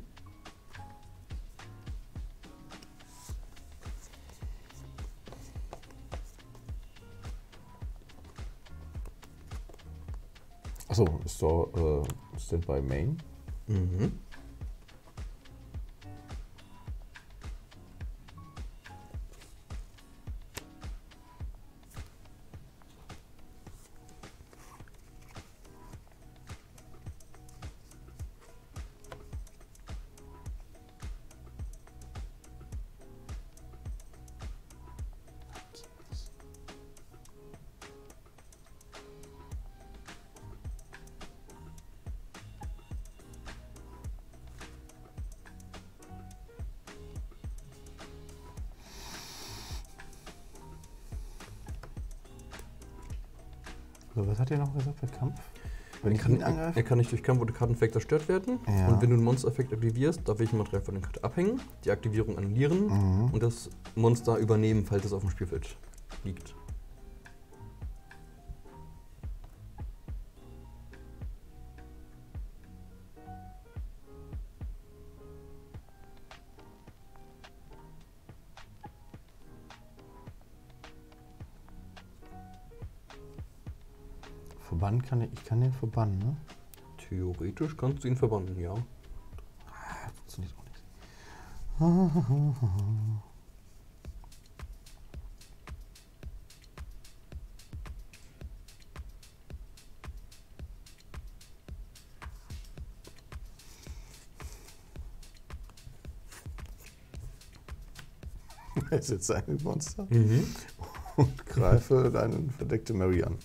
Achso, ist da äh, Standby Main. Mhm. So, was hat ihr noch gesagt bei Kampf? Wenn Er ich kann, ihn er angreife? kann nicht durch Kampf oder Karteneffekt zerstört werden. Ja. Und wenn du einen Monster-Effekt aktivierst, darf ich ein Material von der Karte abhängen, die Aktivierung annullieren Mhm. und das Monster übernehmen, falls es auf dem Spielfeld liegt. Verbannen kann ich, ich kann den verbannen, ne? Theoretisch kannst du ihn verbannen, ja. Ah, funktioniert auch nicht. Ich setze ein Monster Mhm. und greife deine verdeckte Mary an.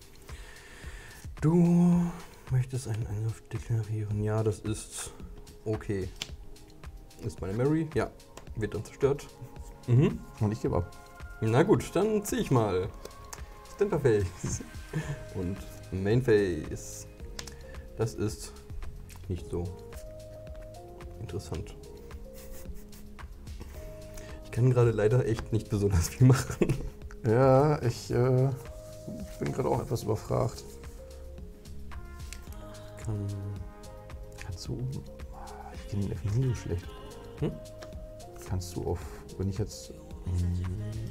Du möchtest einen Angriff deklarieren. Ja, das ist okay. Ist meine Mary? Ja. Wird dann zerstört. Mhm. Und ich gebe ab. Na gut, dann zieh ich mal. Stamperface. Und Mainface. Das ist nicht so interessant. Ich kann gerade leider echt nicht besonders viel machen. Ja, ich äh, bin gerade auch etwas überfragt. Kann Kannst du. Ich kenne den F null schlecht. Hm? Kannst du auf. Wenn ich jetzt. Mh,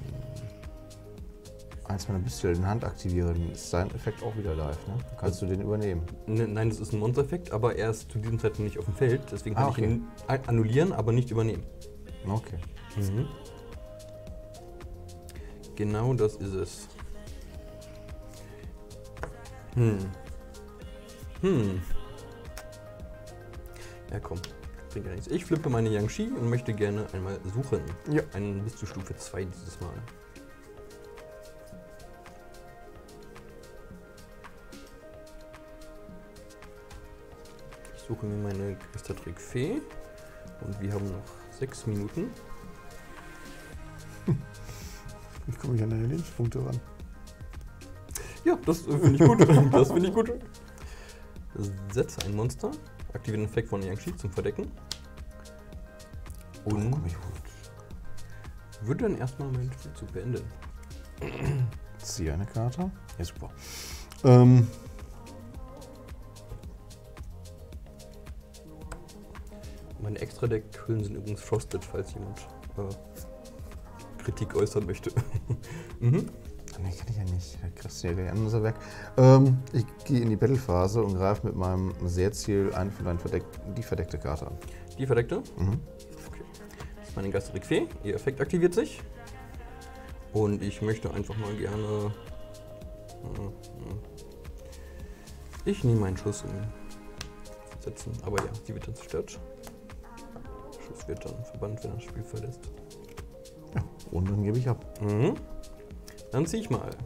eins meiner Büstel in Hand aktiviere, dann ist sein Effekt auch wieder live, ne? Kannst du den übernehmen? Ne, nein, das ist ein Monster-Effekt, aber er ist zu diesem Zeitpunkt nicht auf dem Feld. Deswegen kann Ah, ich okay. ihn a- annullieren, aber nicht übernehmen. Okay. Mhm. Genau das ist es. Hm. Hm. Ja, komm. Bringt ja nichts. Ich flippe meine Yang-Shi und möchte gerne einmal suchen. Ja. Einen bis zu Stufe zwei dieses Mal. Ich suche mir meine Geistertrick-Fee. Und wir haben noch sechs Minuten. Wie komme ich an deine Lebenspunkte ran? Ja, das äh, finde ich gut. Das finde ich gut. Setze ein Monster. Aktiviere den Effekt von Yang-Shi zum Verdecken. Und Komm ich gut. würde dann erstmal meinen Spielzug beenden. Ziehe eine Karte. Ja, super. Ähm, Meine Extra-Deck-Hüllen sind übrigens Frosted, falls jemand äh, Kritik äußern möchte. mhm. Nee, kann ich ja nicht. Da kriegst du ja gleich an unser Werk. Ähm, ich gehe in die Battle-Phase und greife mit meinem Sehrziel eine von deinen verdeck die verdeckte Karte an. Die verdeckte? Mhm. Okay. Das ist meine Geistertrick Fee. Ihr Effekt aktiviert sich. Und ich möchte einfach mal gerne... Ich nehme meinen Schuss um setzen. Aber ja, die wird dann zerstört. Schuss wird dann verbannt, wenn er das Spiel verlässt. Ja, und dann gebe ich ab. Mhm. Dann zieh ich mal.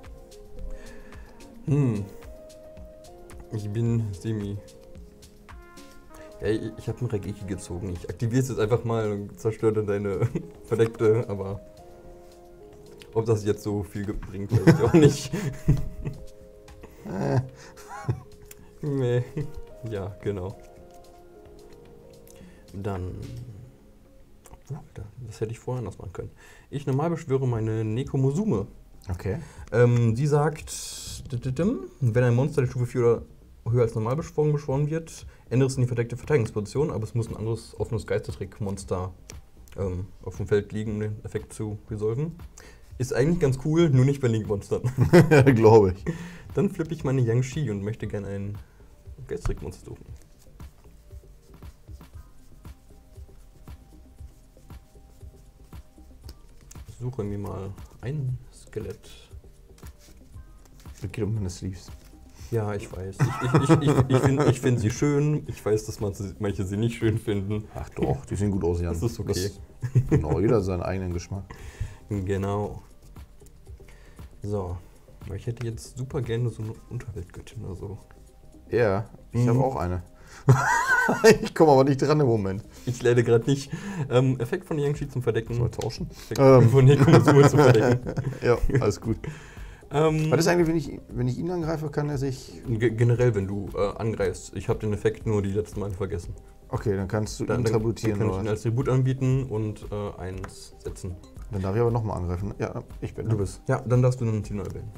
Hm. Ich bin Semi. Ja, ich, ich habe einen Regeki gezogen. Ich aktiviere es jetzt einfach mal und zerstöre deine verdeckte, aber ob das jetzt so viel bringt, weiß ich auch nicht. Äh. Nee. Ja, genau. Dann. Das hätte ich vorher anders machen können. Ich normal beschwöre meine Nekomosume. Okay. Ähm, sie sagt, wenn ein Monster der Stufe vier oder höher als normal beschworen, beschworen wird, ändert es in die verdeckte Verteidigungsposition, aber es muss ein anderes offenes Geistertrick-Monster ähm, auf dem Feld liegen, um den Effekt zu resolven. Ist eigentlich ganz cool, nur nicht bei Link-Monstern. Glaube ich. Dann flippe ich meine Yang-Shi und möchte gerne ein Geistertrick-Monster suchen. Ich suche mir mal ein Skelett. Es geht um meine Sleeves. Ja, ich weiß. Ich, ich, ich, ich, ich finde ich find sie schön. Ich weiß, dass manche sie nicht schön finden. Ach doch, die sehen gut aus, Jan. Das ist okay. Das, genau, jeder hat seinen eigenen Geschmack. Genau. So. Ich hätte jetzt super gerne so eine Unterweltgöttin oder so. Ja, ich Mhm. habe auch eine. Ich komme aber nicht dran im Moment. Ich leider gerade nicht. Ähm, Effekt von Yang-Shi zum Verdecken. Sollen wir tauschen? Effekt Ähm. von Nekomosume zum Verdecken. Ja, alles gut. Ähm, Was ist eigentlich, wenn ich, wenn ich ihn angreife, kann er sich... ge- generell, wenn du äh, angreifst. Ich habe den Effekt nur die letzten Mal vergessen. Okay, dann kannst du Dann, ihn dann, dann tributieren. kann ich Oder? ihn als Tribut anbieten und äh, eins setzen. Dann darf ich aber nochmal angreifen. Ja, ich bin. Du bist. Ja, dann darfst du einen Team neu wählen.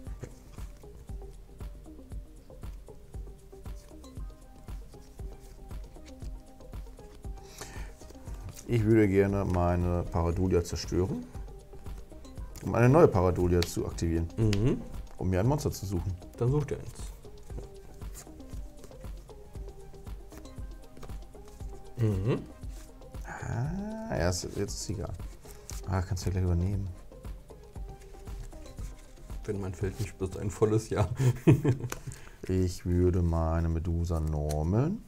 Ich würde gerne meine Paradolia zerstören, um eine neue Paradolia zu aktivieren, Mhm. um mir ein Monster zu suchen. Dann such dir eins. Mhm. Ah, erst, jetzt ist es egal. Ah, kannst du ja gleich übernehmen. Wenn mein Feld nicht bloß ein volles Jahr. Ich würde meine Medusa normeln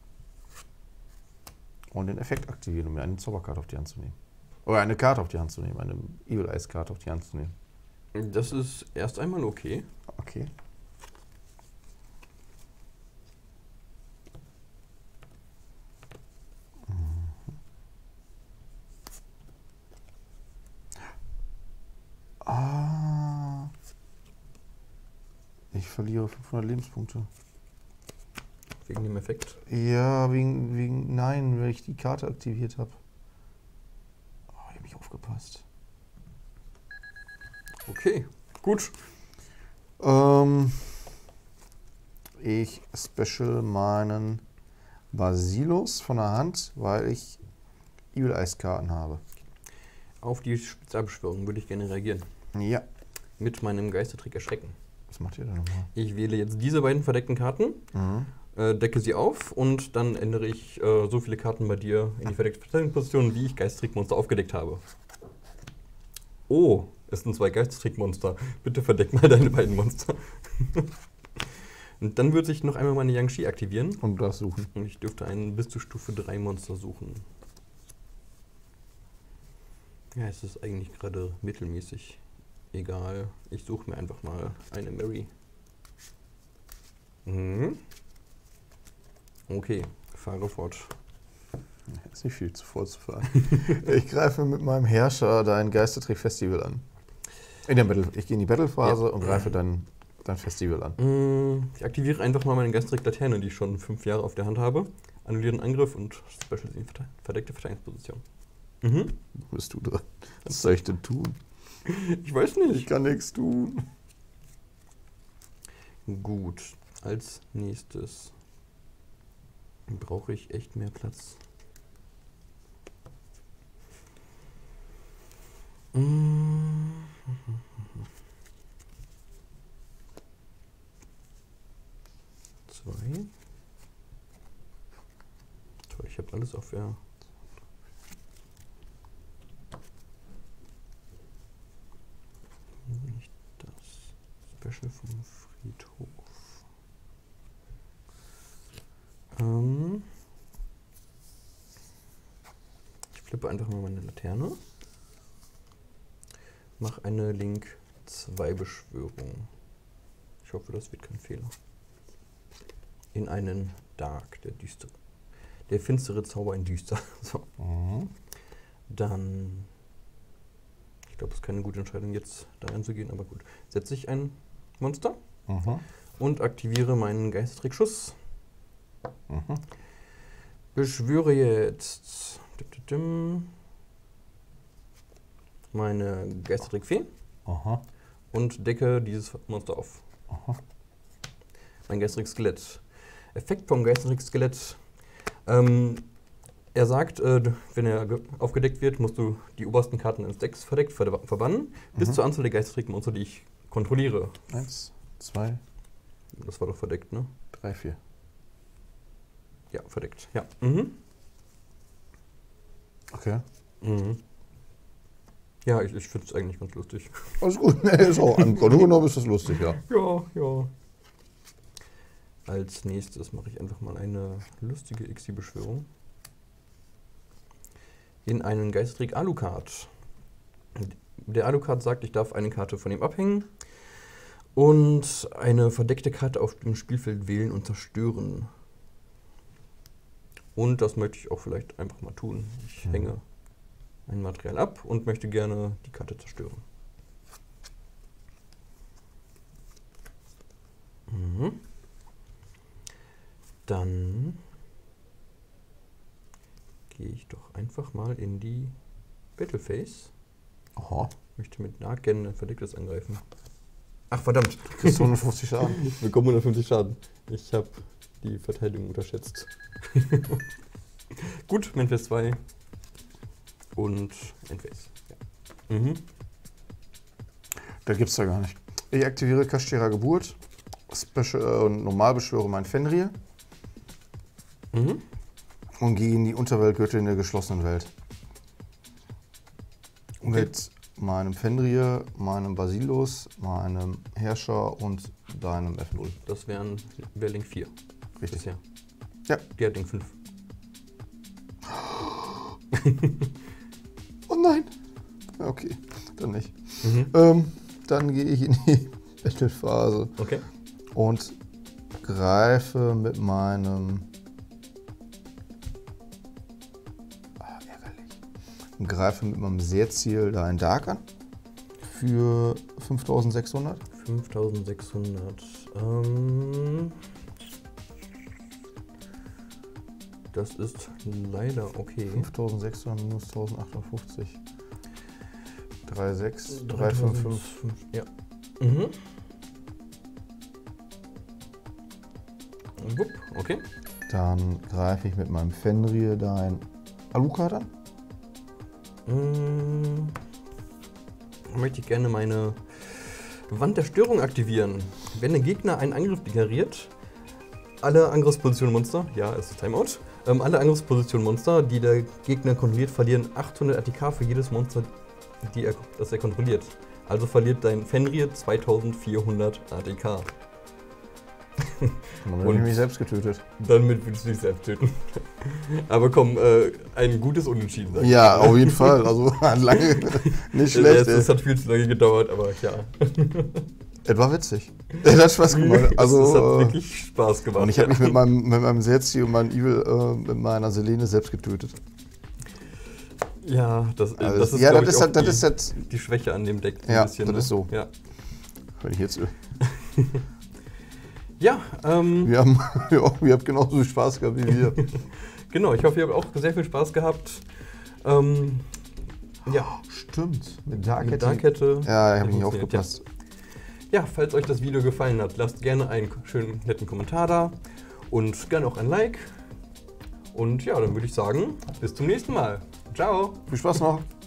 und den Effekt aktivieren, um mir eine Zauberkarte auf die Hand zu nehmen. Oder eine Karte auf die Hand zu nehmen, eine Evil Eyes Karte auf die Hand zu nehmen. Das ist erst einmal okay. Okay. Ah. Ich verliere fünfhundert Lebenspunkte. Wegen dem Effekt. Ja, wegen, wegen, nein, weil ich die Karte aktiviert habe. Oh, ich habe nicht aufgepasst. Okay, gut. Ähm, ich special meinen Basilos von der Hand, weil ich Evil Eyes Karten habe. Auf die Spezialbeschwörung würde ich gerne reagieren. Ja. Mit meinem Geistertrick erschrecken. Was macht ihr denn nochmal? Ich wähle jetzt diese beiden verdeckten Karten, Mhm. äh, decke sie auf und dann ändere ich äh, so viele Karten bei dir in die verdeckte Verteidigungsposition, wie ich Geistertrickmonster aufgedeckt habe. Oh, es sind zwei Geistertrickmonster. Bitte verdeck mal deine beiden Monster. Und dann würde ich noch einmal meine Yang-Shi aktivieren. Und das suchen. Und ich dürfte ein bis zu Stufe drei Monster suchen. Ja, es ist eigentlich gerade mittelmäßig. Egal, ich suche mir einfach mal eine Mary. Mhm. Okay, fahre fort. Ist nicht viel zu vorzufahren. Ich greife mit meinem Herrscher dein Geistertrick-Festival an. In der Battle, ich gehe in die Battle-Phase Ja. und greife dein, dein Festival an. Mm, Ich aktiviere einfach mal meine Geistertrick-Laterne, die ich schon fünf Jahre auf der Hand habe. annullieren Angriff und Special in verdeckte Verteidigungsposition. Mhm. Wo bist du dran? Was soll ich denn tun? Ich weiß nicht. Ich kann nichts tun. Gut, als nächstes brauche ich echt mehr Platz. Mm. Zwei. Toll, ich habe alles auf ja. Nicht das Special vom Friedhof. Ähm ich flippe einfach mal meine Laterne. Mach eine Link zwei Beschwörung. Ich hoffe, das wird kein Fehler. In einen Dark, der düstere. Der finstere Zauber in düster. So. Mhm. Dann. Ich glaube, es ist keine gute Entscheidung, jetzt da reinzugehen, aber gut. Setze ich ein Monster Mhm. und aktiviere meinen Geistertrickschuss. Mhm. Beschwöre jetzt meine Geistertrickfee Aha. und decke dieses Monster auf. Aha. Mein Geistertrick-Skelett. Effekt vom Geistertrick-Skelett. Ähm, er sagt, äh, wenn er aufgedeckt wird, musst du die obersten Karten deines Decks verdeckt ver verbannen, mhm. bis zur Anzahl der Geistertrick-Monster, die ich kontrolliere. Eins, zwei, Das war doch verdeckt, ne? drei, vier. Ja, verdeckt. Ja. Mhm. Okay. Mhm. Ja, ich, ich finde es eigentlich ganz lustig. Alles gut. Nee, ist auch an Grunde genommen ist das lustig, ja. Ja, ja. Als nächstes mache ich einfach mal eine lustige X I-Beschwörung. In einen Geistertrick Alucard. Der Alucard sagt, ich darf eine Karte von ihm abhängen und eine verdeckte Karte auf dem Spielfeld wählen und zerstören. Und das möchte ich auch vielleicht einfach mal tun. Ich mhm. hänge ein Material ab und möchte gerne die Karte zerstören. Mhm. Dann gehe ich doch einfach mal in die Battleface. Aha. Möchte mit Dark gerne ein verdecktes angreifen. Ach verdammt! Du kriegst hundertfünfzig Schaden. Wir bekommen hundertfünfzig Schaden. Ich habe die Verteidigung unterschätzt. Gut, Manphase zwei und Endphase. Ja. Mhm. Da gibt's ja gar nicht. Ich aktiviere Kashtira Geburt Special, äh, normal beschwöre mein Fenrir Mhm. und gehe in die Unterweltgöttin der geschlossenen Welt. Okay. Mit meinem Fenrir, meinem Basilos, meinem Herrscher und deinem F null. Das wären wär Link vier. Richtig. Bisher. Ja. Die hat Link fünf. Oh nein! Okay, dann nicht. Mhm. Ähm, dann gehe ich in die Battle-Phase Okay. und greife mit meinem... Ah, ärgerlich. Und greife mit meinem Seerziel da ein Dark an. Für fünftausendsechshundert. fünftausendsechshundert. Ähm, das ist leider okay. fünftausendsechshundert minus eintausendachthundertfünfzig. drei sechs, drei fünf fünf. Ja. Mhm. Wupp, okay. Dann greife ich mit meinem Fenrir dein Alucard an. Mm, dann möchte ich gerne meine Wand der Störung aktivieren. Wenn der Gegner einen Angriff deklariert, alle Angriffspositionen Monster, ja, es ist Timeout, ähm, alle Angriffspositionen Monster, die der Gegner kontrolliert, verlieren achthundert A T K für jedes Monster, die er, das er kontrolliert. Also verliert dein Fenrir zweitausendvierhundert A T K. Dann habe ich mich selbst getötet. Damit willst du dich selbst töten. Aber komm, äh, ein gutes Unentschieden. Sag ich. Ja, auf jeden Fall. Also lange, nicht schlecht. Es hat viel zu lange gedauert, aber ja. Es war witzig. Es hat Spaß gemacht. Also, es hat äh, wirklich Spaß gemacht. Und ich habe mich mit meinem, mit meinem Serzi und meinem Evil, äh, mit meiner Selene selbst getötet. Ja, das, Also, das ist, ja, glaub das ich, ist, auch halt, das die, ist jetzt. die Schwäche an dem Deck. Ein Ja, bisschen, das ne? ist so. Ja. Wenn ich jetzt. Ja, ähm, Wir haben, ja, ihr habt genauso viel Spaß gehabt wie wir. genau, ich hoffe, ihr habt auch sehr viel Spaß gehabt. Ähm, ja, Stimmt, mit Dark mit Hat- Dark-Kette. Ja, ich habe nicht funktioniert, aufgepasst. Ja. ja, falls euch das Video gefallen hat, lasst gerne einen schönen, netten Kommentar da und gerne auch ein Like. Und ja, dann würde ich sagen, bis zum nächsten Mal. Ciao. Viel Spaß noch.